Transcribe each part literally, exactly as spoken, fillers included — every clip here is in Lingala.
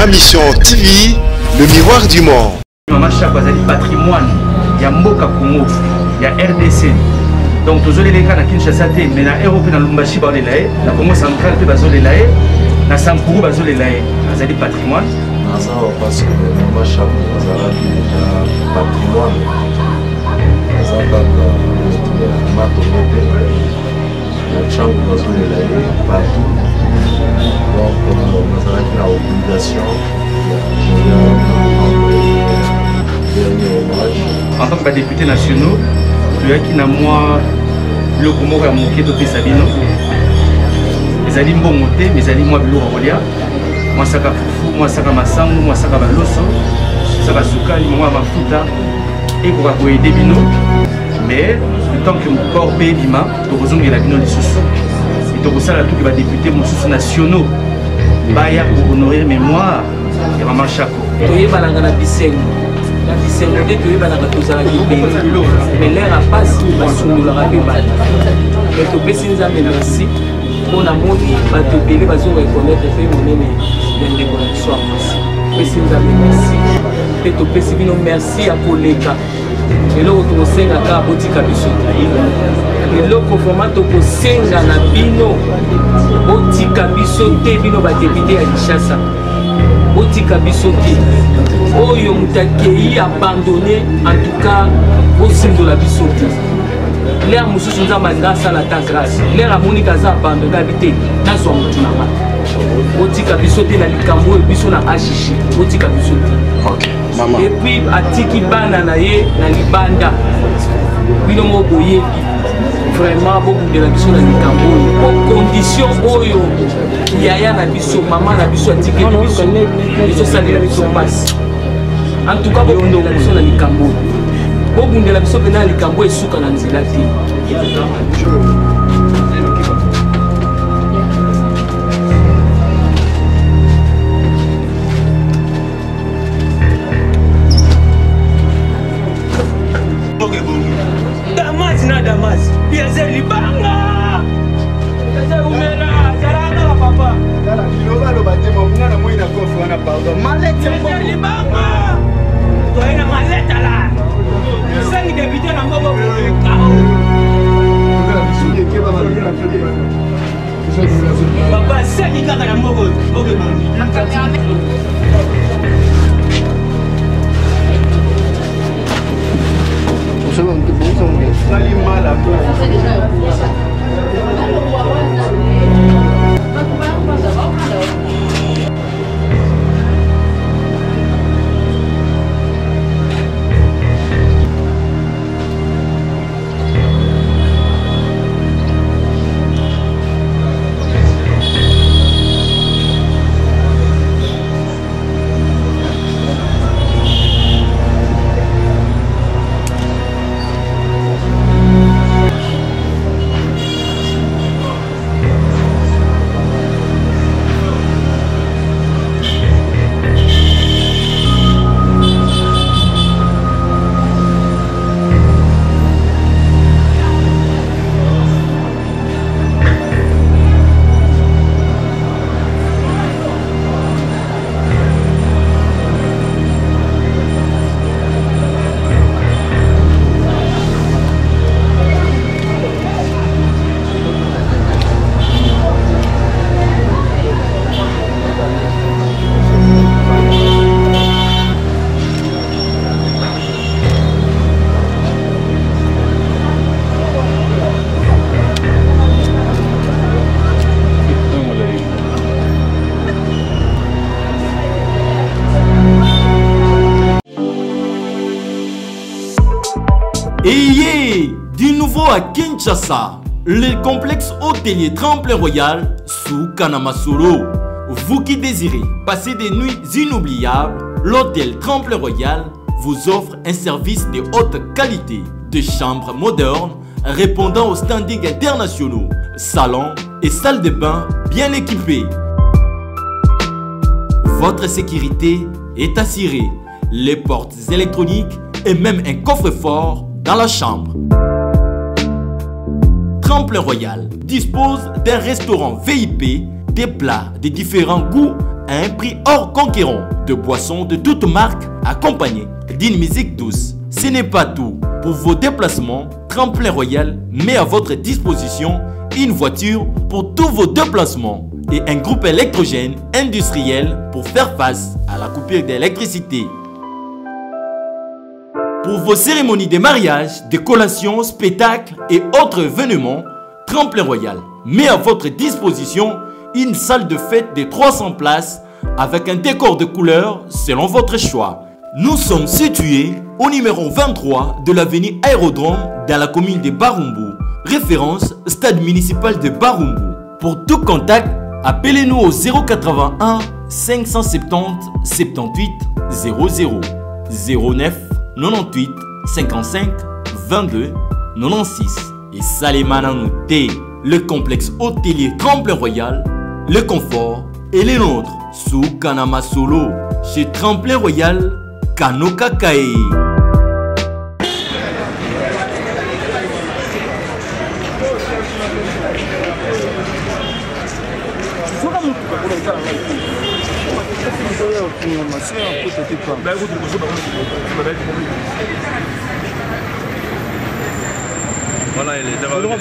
Ma Mission T V, le miroir du monde. Maman Chaco a dit patrimoine, il y a Mboka Congo, il y a R D C. Donc tous les cas na Kinshasa te, mais na Europe na Lumbashi ba les laé, na Congo central pe bazo les laé, na Sankuru bazo les laé. Ça dit patrimoine. Ça parce que Maman Chaco a dit patrimoine. Ça comme Matomete, la chambre bazo les laé partout. Donc on a une obligation. En tant que député national, tu as qui n'a moi le Congo a manqué de Sabino. Les alliés m'ont monté, mais les alliés moi bilo Rolia. Moi ça fufu, moi ça masango, moi ça baloso, ça va sukali, moi mafuta et pour aider bino. Mais le temps que mon corps paye bima, tu besoin de la bino les sous. Et donc ça là tout qui va député mon sous nationaux. Baya pour honorer mémoire de Maman Chaco. Tu es balanga na bisengo. La bisengo de tu es balanga tozala kibeli. Mais l'air a passe basundula rabebala. Mais tu peux sinza merci. On a moni ba te belé bazo reconnaître fait monene de connexion aussi. Pe sinza merci. Pe to pe sibino merci à koleka. Et là tu senga ka botika biso. Et là ko vraiment to ko senga na bino. Botika biso te bino ba député à Kinshasa. Botika bisoki oyo mutakei abandonné en tout cas au sein de la bisoki l'air mususu nza mandasa la ta grâce l'air amoni kaza abandonné habité na so mutunama botika bisoki na likambo biso na achichi botika bisoki OK maman et puis atiki bana na ye na libanda bino mo boyebi vraiment beaucoup de la biso na likambo aux conditions oyo yaya na biso maman na biso atiki biso biso salela biso passe en tout cas beaucoup de la biso na likambo beaucoup de la biso na likambo esuka na nzela te. Damas na Damas, piaze libanga. Piaze umela, zaranga la papa. Dala kiloba lo bate mo mwana mo ina kofu wana pardon. Malete Piaze libanga. Toi na maleta la. Sangi député na ngobo kao. Papa sangi kaka na ngobo, ngobo boni. Ayez du nouveau à Kinshasa, le complexe hôtelier Tremplin Royal sous Kanamasolo. Vous qui désirez passer des nuits inoubliables, l'hôtel Tremplin Royal vous offre un service de haute qualité, de chambres modernes répondant aux standings internationaux, salons et salles de bain bien équipées. Votre sécurité est assurée, les portes électroniques et même un coffre-fort dans la chambre. Tremplin Royal dispose d'un restaurant V I P, des plats de différents goûts à un prix hors conquérant, de boissons de toutes marques accompagnées d'une musique douce. Ce n'est pas tout. Pour vos déplacements, Tremplin Royal met à votre disposition une voiture pour tous vos déplacements et un groupe électrogène industriel pour faire face à la coupure d'électricité. Pour vos cérémonies de mariage, de collations, spectacles et autres événements, Tremplin Royal met à votre disposition une salle de fête de trois cents places avec un décor de couleurs selon votre choix. Nous sommes situés au numéro vingt-trois de l'avenue Aérodrome dans la commune de Barumbu. Référence stade municipal de Barumbu. Pour tout contact, appelez-nous au zéro quatre-vingt-un cinq cent soixante-dix soixante-dix-huit zéro zéro zéro neuf quatre-vingt-huit cinquante-cinq vingt-deux quatre-vingt-six. Et Salimana Nouté, le complexe hôtelier Tremplin Royal, le confort et les nôtres sous Kanama Solo chez Tremplin Royal Kanoka Kae. Voilà, il est devant.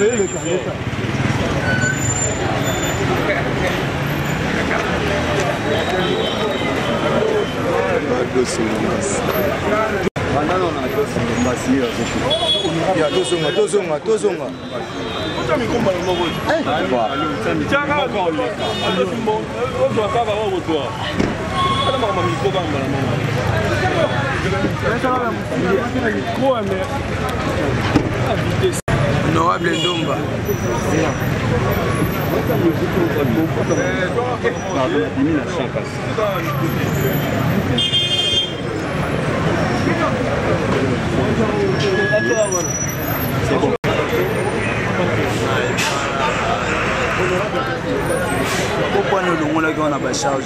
Honorable Ndomba. C'est bon. Pourquoi nous devons la grande charge?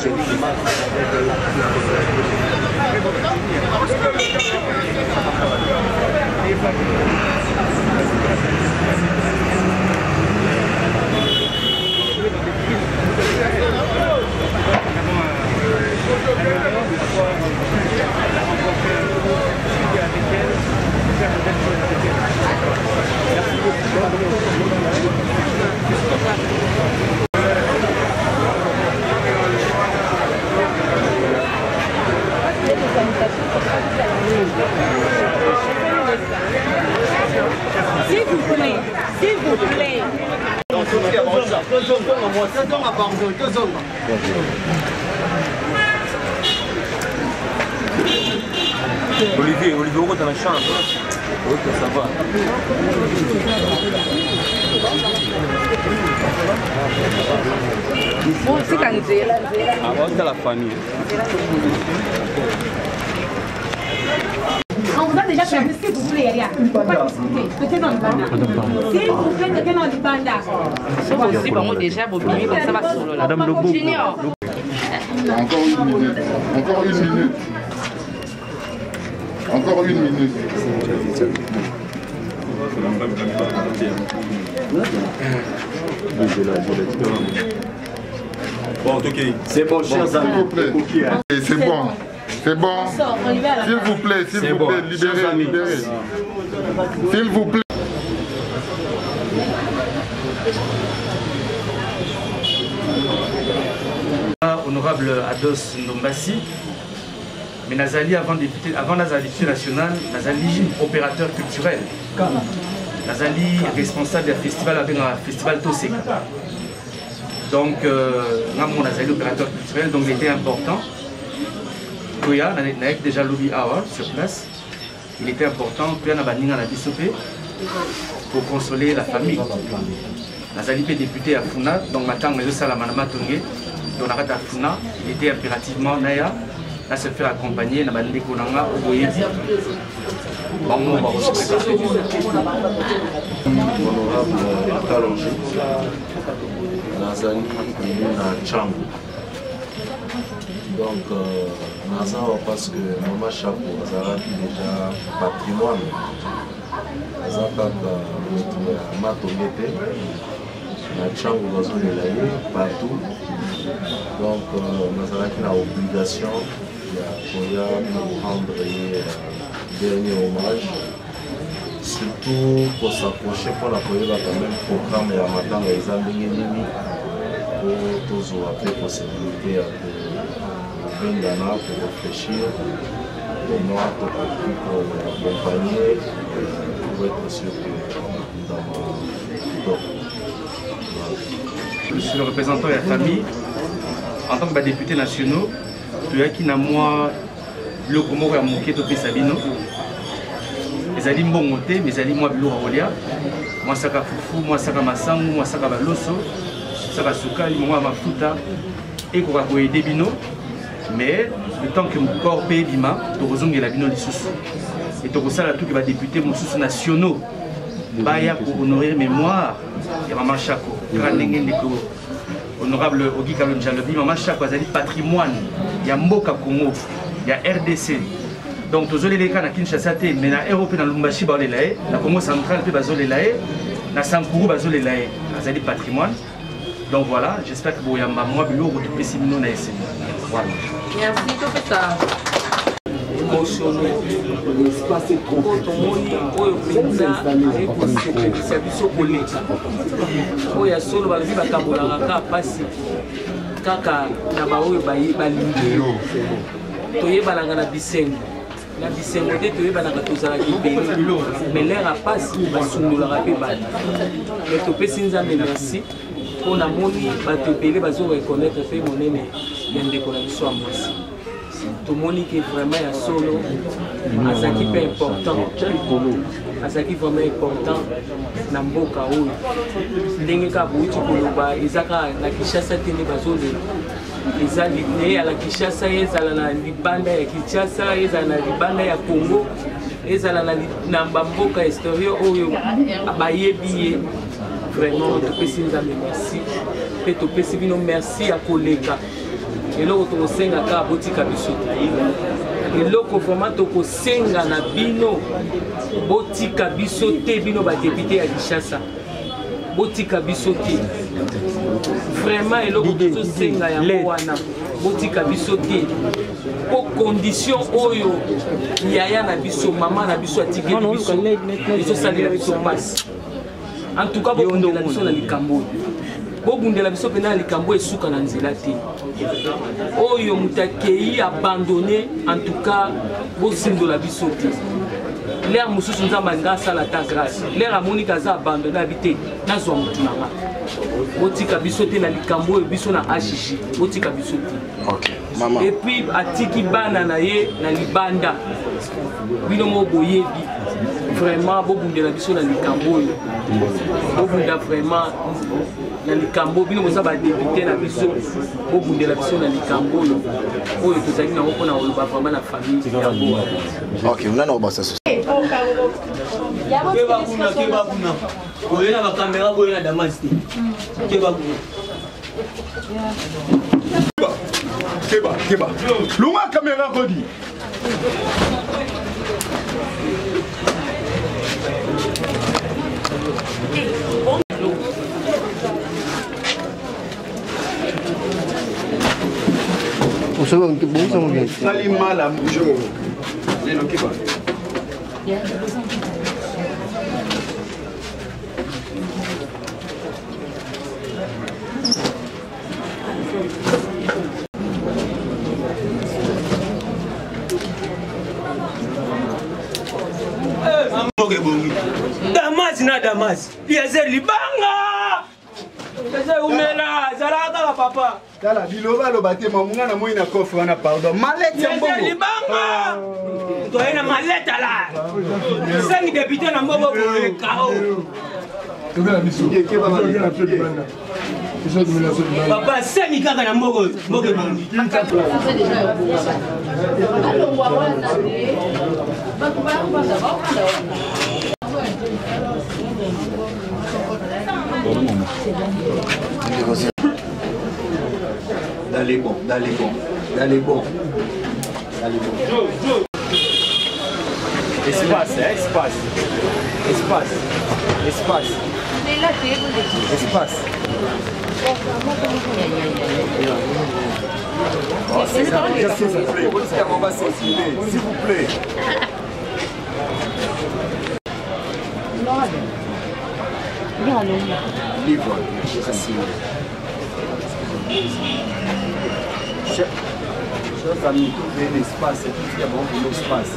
S'il vous plaît, s'il vous plaît. Olivier, Olivier, on est dans la chambre. Ok, ça va. Bon, c'est quand j'ai là. Avant de la famille. On vous a déjà permis, s'il vous plaît, Elia. Il ne faut pas discuter. Peut-être dans le banda. S'il vous plaît, peut-être dans le banda. C'est aussi, bon, déjà, bon, comme ça va solo là. Madame Lobo. Junior. Encore une minute. Encore une minute. Encore une minute. Bon, ok. C'est bon, chers amis. S'il vous plaît. C'est bon. C'est bon. S'il vous plaît, s'il vous plaît, libérez, libérez. S'il vous plaît. Honorable Ados Ndombasi, mais Nazali avant député, avant Nazali député national, Nazali opérateur culturel. Nazali responsable du festival avec un festival Toseka. Donc, euh, Nazali opérateur culturel, donc il était important. Koya, Naek déjà lobby hour sur place. Il était important, Koya Nabaninga na Bissopé pour consoler la famille. Nazali est député à Funa, donc maintenant je suis à la Manama Tongé. Donc à Funa, il était impérativement Naya, là se faire accompagner na bande Konanga au Boyedi. Bon, on va recevoir. Honorable Talongi, Nazali na Tchang. Donc, euh, Nazawa parce que Mama Chapo a déjà patrimoine. Nazaka Matongete, na Tchang partout. Donc, nous avons l'obligation de rendre un dernier hommage. Surtout pour s'approcher pour la première quand même programme et à matin les amis pour tous la possibilité de venir pour réfléchir pour moi pour accompagner pour être sûr que dans ma Je suis le représentant de la famille en tant que député national. Tu as qui n'a moi le comment à mon quête au Sabino. Les alliés bon monté, mais alliés moi bilo rolia. Moi saka fufu, moi saka masangu, moi saka baloso, saka sukali, moi mafuta et qu'on va aider bino. Mais le temps que mon corps paye bima, tu rezonges la bino lisusu. Et tu ça là tout qui va député mon sous nationaux. Baya pour honorer mémoire. Il y a maman Chako, honorable Ogi Kalon Jalobi, maman Chako, il y a patrimoine, il y a Mboka Congo, il y a R D C. Donc, tous les cas, na Kinshasa, mais na Europe, na Lumbashi, na Congo central, puis bazole laé, na Sankuru, bazole laé, il y a patrimoine. Donc voilà, j'espère que vous avez moi, bilo, vous avez simino na S M. Voilà. Merci, tout ça. Émotionnel. Quand on moni, oyo penza, ekosepelisa biso koleka. Oyo solo balobi batambolaka kaka pasi kaka na baoyo balingi. Toyebanaka na bisengo. Na bisengo te toyebanaka tozalaki ebele. Mais lere apasi basundolaka mpe bato. Mais topesi nzambe merci mpona moni bato ebele bazoreconnaître mpe monene ya ndeko na biso ya mwasi. Tout le monde qui est vraiment à solo, à ce qui est important, à ce qui est vraiment important, dans le Mboka. Les gens qui ont la Kinshasa tene bazole, ils ont la Kinshasa, ils ont la Libanda ya Kinshasa, ils ont la Libanda ya Congo, ils ont la Mboka extérieur, abayebi vraiment tout petit merci, et tout petit merci à collègues. Et là, on a senga ka botika biso. Et là, vraiment toko senga na bino botika biso te bino ba député à Kinshasa. Botika biso te. Vraiment et là, on senga ya wana botika biso te. Pour condition oyo yaya na biso mama na biso atiki biso. Biso salir biso passe. En tout cas, bon de la biso na likambo. Bobundela biso pena likambo esuka na nzela te. Oyo mutakei abandonné en tout cas bosindola biso te. L'air mususu nzamba ngasa la ta grâce. L'air amonika za abandonné habité na zo mutunanga. Botika biso te na likambo biso na H J. Botika biso te. OK. Maman. Et puis atiki bana na ye na libanda. Bino mo boyebi. Vraiment bobundela biso na likambo. Bobunda vraiment na likambo bino moza ba député na biso bobundela biso na likambo oyo tozali na mpona oloba vraiment na famille ya bo. OK, on a no bossa. Keba kuna keba kuna. Oyena ba camera oyena Damas te. Keba kuna. Keba, keba. Lunga caméra rodi. Você vai que bom são gente. Sali mala jogo. Lelo keba. Damas na Damas. Piazer libanga. Piazer umela, zalaka papa. Tala biloba lo bate mamunga na moina coffre na pardon. Malette mbongo. Piazer libanga. Toyena malette là. Cinq députés na mbobo pour K O. Tobela biso. Keba malette. Papa cinq kaka na mbogo, mbogo bondi. Dans les bons, dans les bons, dans les bons, dans les bons. Espace, hein, espace. Espace. Espace. Espace. S'il vous plaît. Livre. Chers amis, trouvez l'espace, c'est tout ce qui est bon pour l'espace.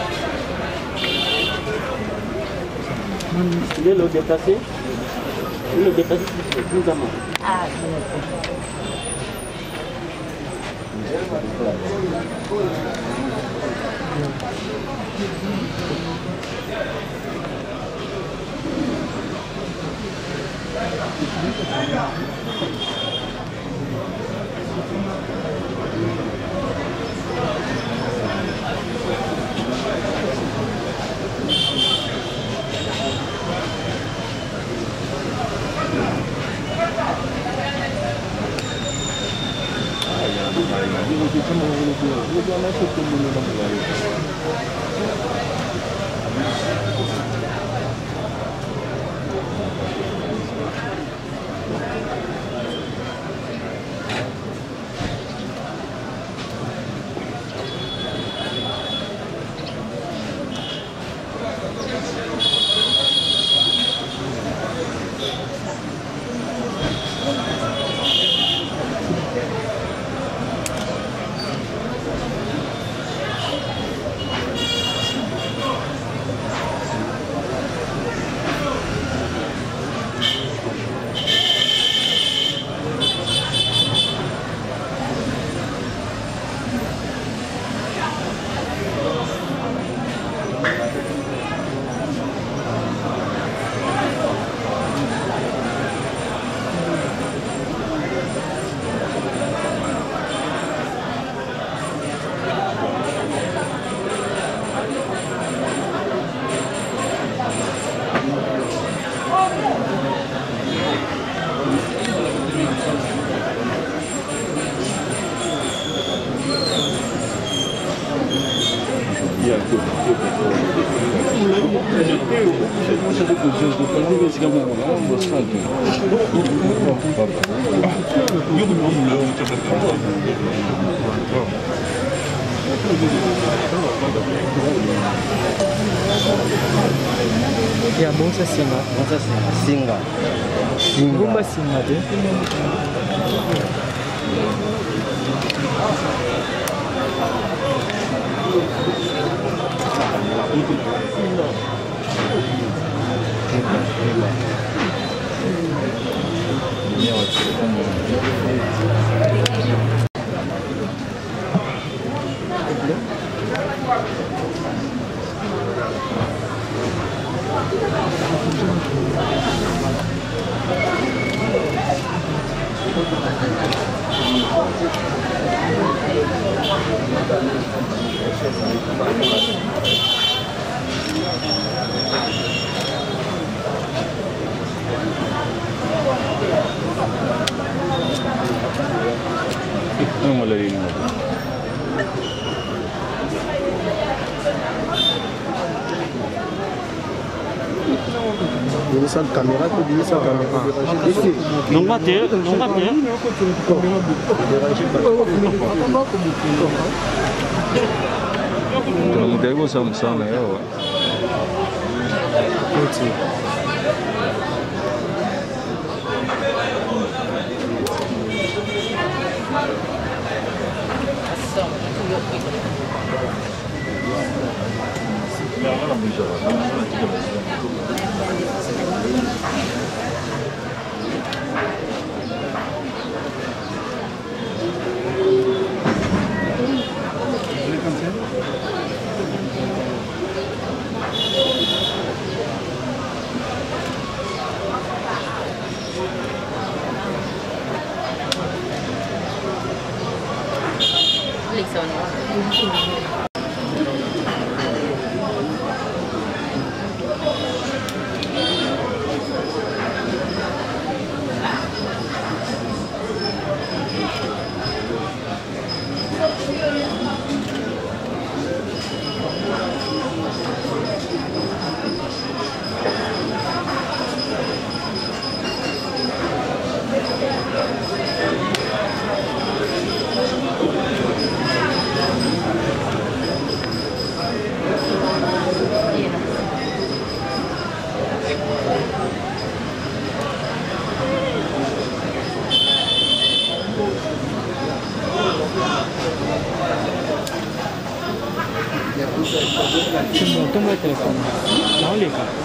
Il est le déplacé. Il est le déplacé plus amant. Ah, Ya bonsa singa, bonsa singa, singa, singa. Gumba singa tu. Ini sa kamera tu dia sa kamera. Non va ter, non va ter. Não devo Samsung né? C'est bon, tombe le téléphone. Dans les cas.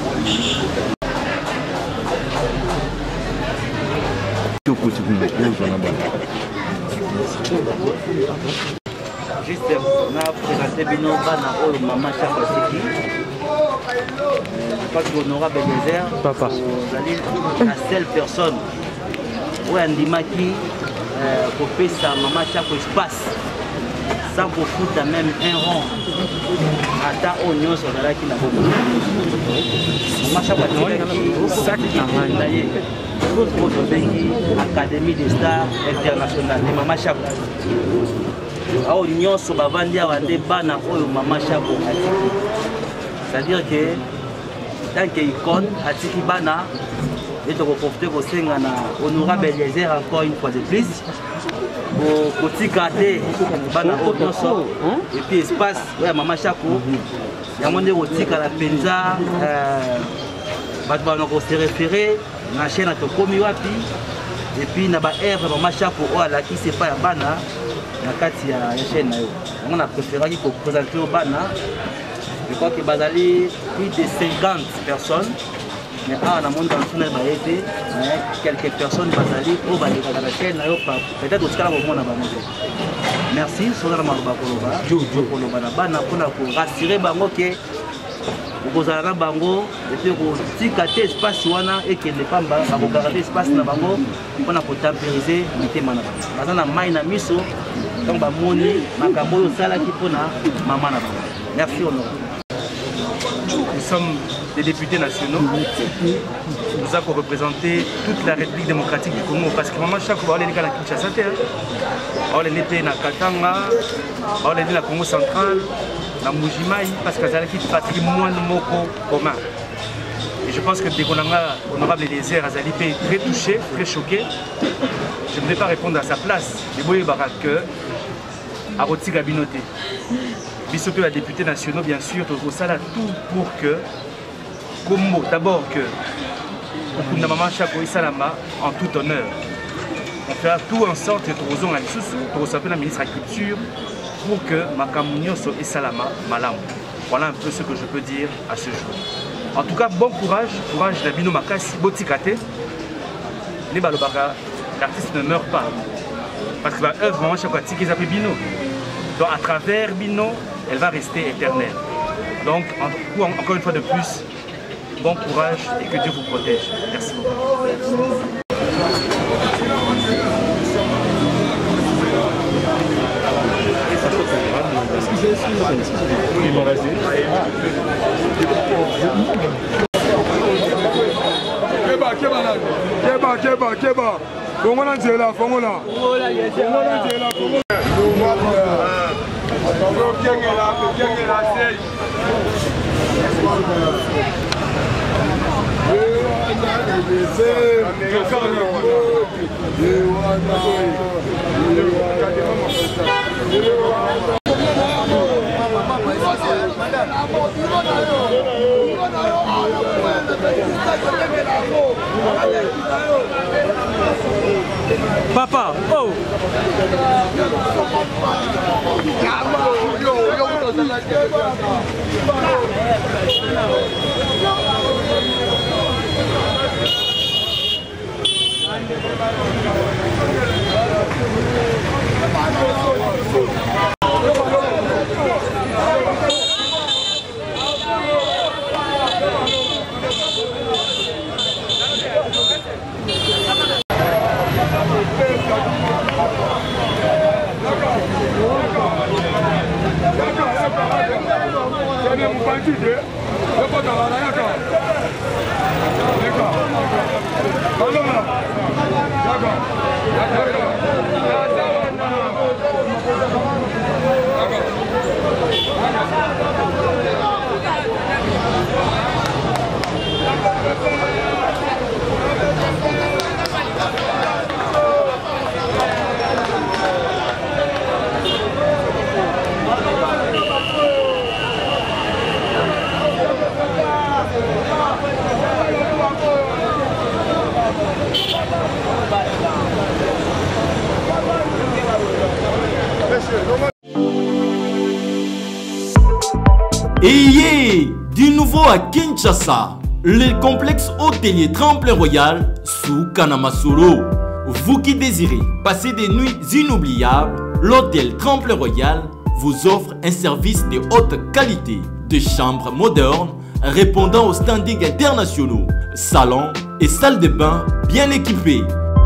Juste, on a présenté Bino Bana au Maman Chakosiki. Je pense qu'Honorable Bénézer, vous allez la seule personne où Andimaki pour payer sa Maman Chako espace sans pour foutre même un rond. Attends, on y a sur la qui n'a pas Maman Chako Académie des stars internationales de Maman Chako. Aho nyonso bavandi awande bana oyo Maman Chako atiki. C'est-à-dire que tant que icône atiki bana et de profiter pour senga na Honorable Eliezer encore une fois de plus pour kotikate bana oyo nyonso et puis espace oyo Maman Chako yango nde kotika la penza euh bato bana ko se référer na chaîne à tokomi wapi et puis na ba œuvre Maman Chako oyo alaki c'est pas ya bana na kati ya chaîne na yo on a préféré pour présenter au bana. Je crois que bazali plus de cinquante personnes mais ah na monde dans son baété mais quelques personnes bazali au bali dans la chaîne na yo peut-être au skala au na bango. Merci sur la maroba koloba jo koloba na bana pona ko rassurer bango que okozala na bango et puis ko tikate espace wana et que ne pas ba ko garder espace na bango pona ko tempériser mitema na bango bazana mai na miso donc ba moni makambo yo sala ki pona mama na bango. Merci honorable. Nous sommes des députés nationaux. Nous avons représenté toute la République démocratique du Congo parce que Maman Chako va aller à Kinshasa, va aller à Katanga, va aller à Congo central, à Mujimai parce que c'est une patrie moins moko commun. Et je pense que dès qu'on a honorable Eliezer Azali est très touché, très choqué. Je ne vais pas répondre à sa place. Les boyes barak que à Roti Gabinoté. Bissopé à députés nationaux, bien sûr, au Sala tout pour que, comme d'abord que, pour Maman Chako Salama en tout honneur. On fera tout en sorte que nous avons la ministre de la Culture pour que Makamounio soit Salama Malam. Voilà un peu ce que je peux dire à ce jour. En tout cas, bon courage, courage d'Abino Makasi, Botikate. L'artiste ne meurt pas. Parce que l'œuvre Maman Chako Tiki s'appelle Bino. Donc à travers Bino, elle va rester éternelle. Donc, en, encore une fois de plus, bon courage et que Dieu vous protège. Merci beaucoup. Keba, Keba, Keba. Fongola Nzela, Fongola. Fongola Nzela, Fongola. Papa, oh! Et yeah, du nouveau à Kinshasa, le complexe hôtelier Tremplin Royal sous Kanamasolo. Vous qui désirez passer des nuits inoubliables, l'hôtel Tremplin Royal vous offre un service de haute qualité, de chambres modernes répondant aux standings internationaux, salons et salles de bain bien équipées.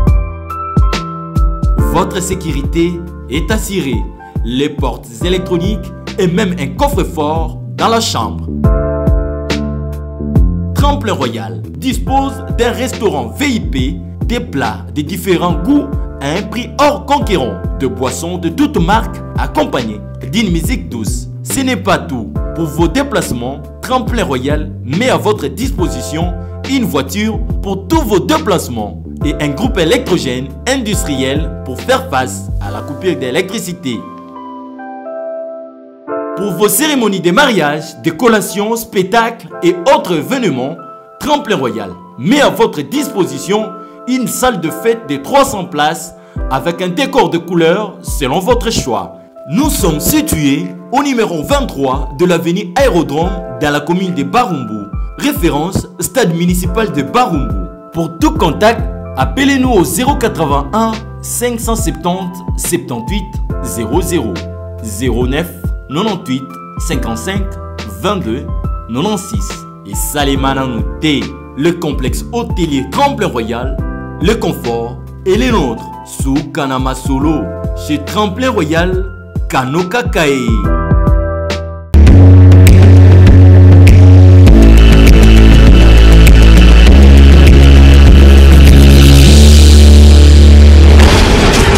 Votre sécurité est assurée, les portes électroniques et même un coffre-fort dans la chambre. Tremplin Royal dispose d'un restaurant V I P, des plats de différents goûts à un prix hors conquérant, de boissons de toutes marques accompagnées d'une musique douce. Ce n'est pas tout. Pour vos déplacements, Tremplin Royal met à votre disposition une voiture pour tous vos déplacements et un groupe électrogène industriel pour faire face à la coupure d'électricité. Pour vos cérémonies de mariage, de collations, spectacles et autres événements, Tremplin Royal met à votre disposition une salle de fête de trois cents places avec un décor de couleurs selon votre choix. Nous sommes situés au numéro vingt-trois de l'avenue Aérodrome dans la commune de Barumbu, référence stade municipal de Barumbu. Pour tout contact, appelez-nous au zéro quatre-vingt-un cinq cent soixante-dix soixante-dix-huit zéro zéro zéro neuf quatre-vingt-huit cinquante-cinq vingt-deux quatre-vingt-seize. Et Salimana Nouté, le complexe hôtelier Tremplin Royal, le confort et les nôtres sous Kanamasolo, chez Tremplin Royal, Kanokakae.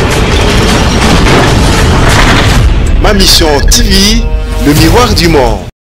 Ma mission T V, le miroir du monde.